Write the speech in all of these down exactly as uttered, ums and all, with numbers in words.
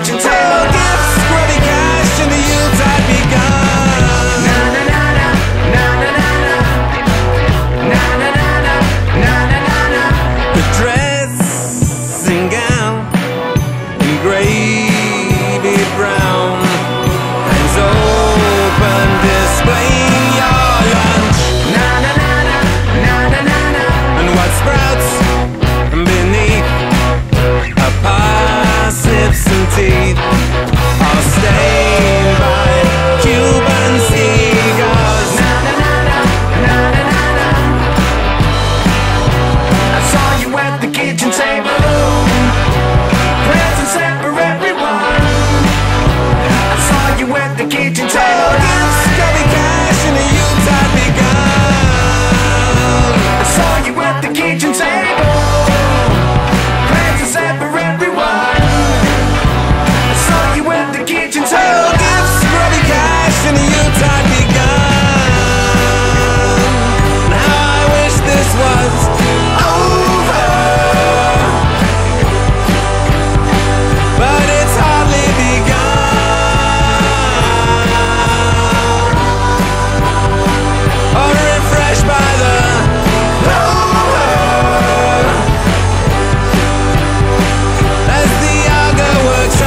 kitchen table. Gifts, grubby cash, and the Yuletide begun. Na na na na, na na na na, na na na na, na na na na. The dressing gown, gravy brown, hands open, displaying your lunch. Na na na na, na na na na. And what sprouts beneath a parsnips and teeth are stained by Cuban cigars. Na na na na, na na na na. I saw you at the kitchen table, presents set for everyone. I saw you at the kitchen table. Gifts, grubby cash, and the Yuletide begun. I saw you at the kitchen table, presents set for everyone. I saw you at the kitchen table. Gifts, grubby cash, and the Yuletide begun. Now I wish this was over, but it's hardly begun. Or refreshed by the clover as the auger works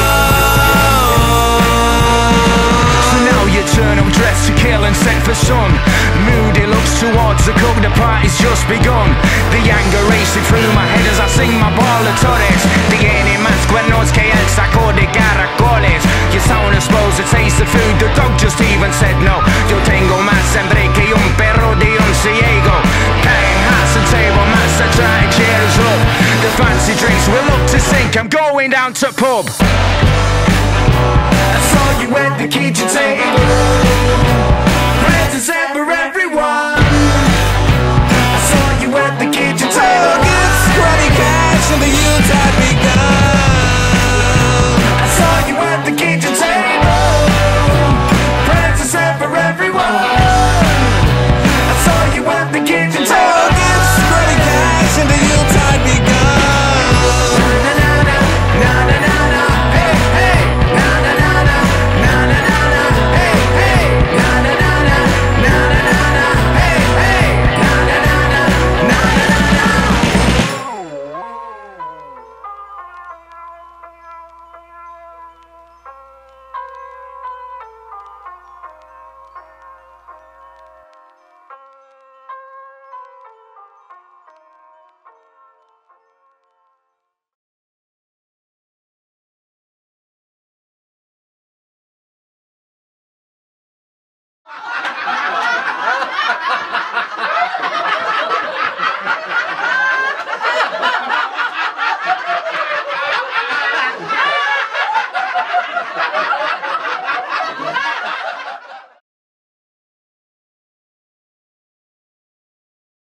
on. So now you turn up dressed to kill and set for sun. Moody looks towards the cook, the party's just begun. The anger racing through my head as I sing my ballatores. Tiene más cuernos que el saco de caracoles. Your sound exposed to taste the food, the dog just even said no. Yo tengo más hambre que un perro de un ciego. Carrying house and table, master trying cheers up. The fancy drinks will look to sink, I'm going down to pub. I saw you at the kitchen table, presents set for everyone. I saw you at the kitchen table. Gifts, grubby cash, and the Yuletide begun. I saw you at the kitchen table, presents set for everyone. I saw you at the kitchen table. Gifts, grubby cash, and the Yuletide begun. Na na na, na na na na, hey hey. Na na na na, na na na na, hey hey. Na na na na, na na na na, hey hey. Na na na na, na na na na.